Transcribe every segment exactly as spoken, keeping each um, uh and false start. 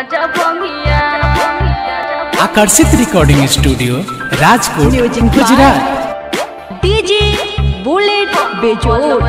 आकर्षित recording studio Rajkot Gujarat. DJ bullet बेजोड़।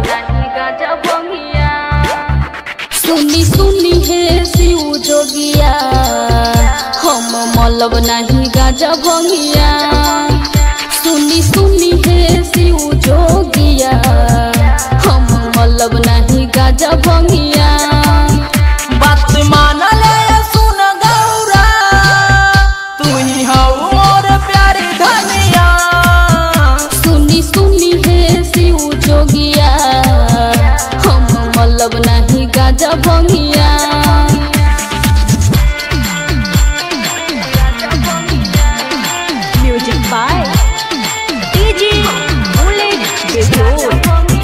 सुनी सुनी है शिव जोगिया, हम मलब नहीं गाजा भंगिया। सुनी सुनी है शिव जोगिया, हम मलब नहीं गाजा भंगिया। बात माना ले सुन गौरा, तू ही हो मोर प्यारी धनिया। सुनी सुनी है शिव जोगिया, हम मलब नहीं गाजा भंगिया। म्यूजिक बाय डीजे बुलेट बेजोड़।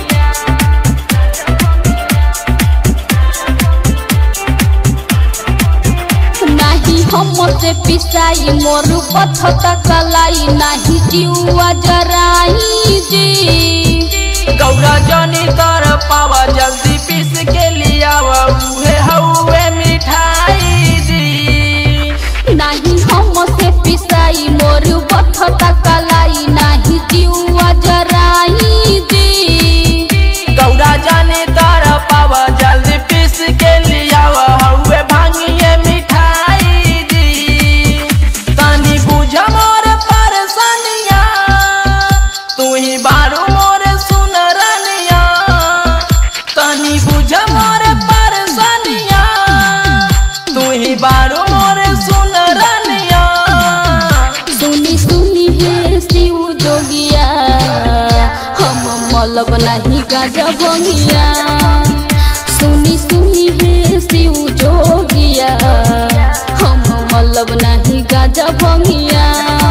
नहीं हमसे पिसाई मोर पथता कलाई, नहीं जीवा जराई जी। गौरा जानी तर पावा, जल्दी पीस के लिया उहे हउए मिठाई जी। नहीं हमसे पिसाई मोर पथता कलाई, नहीं जीवा जराई जी। गौरा जानी तर पावा, जल्दी पीस के लिया हउए भांगिए मिठाई जी। तनी बुझ मोर परेशानिया, तू ही बारू मोर सुन रनिया। तनी बुझ मोर परेशानिया, तू ही बारू मोर सुन रनिया। सुनी सुनी है शिव जोगिया, हम मलब नहीं गाजा भंगिया। सुनी सुनी है शिव जोगिया, हम मलब नहीं गाजा भंगिया।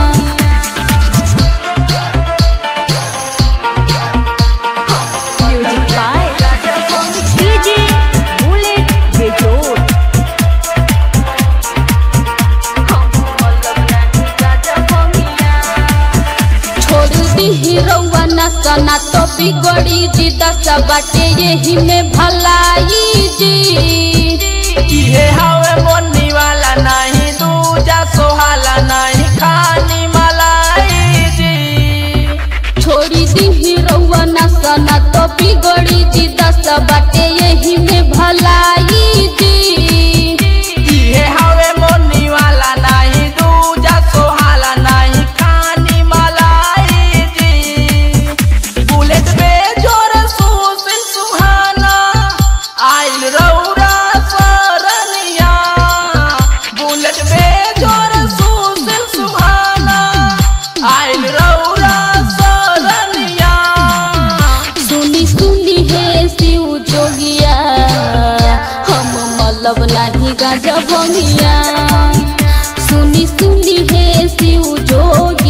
म्यूजिक बाय डीजे बुलेट बेजोड़। छोड़ दी रउआ नसना तो बिगड़ी जी, दस बाटे यही में भलाई जी। ये हवे बोनी वाला नहीं, दूजा सोहाला नहीं, खानी मलाई जी। छोड़ी दी रउआ नसना तो बिगड़ी जी, दस बाटे यही में भलाई जी। ये हवे बोनी वाला नहीं, दूजा सोहाला नहीं, खानी मलाई जी। बुलेट बेजोड़ सुशील सुहाना, आइल रउरा सरनिया। बुलेट बेजोड़ सुशील सुहाना, आइल रउरा सरनिया। सुनी सुनी है शिव जोगिया, हम मलब नहीं गाजा भंगिया। सुनी सुनी है शिव जोगिया।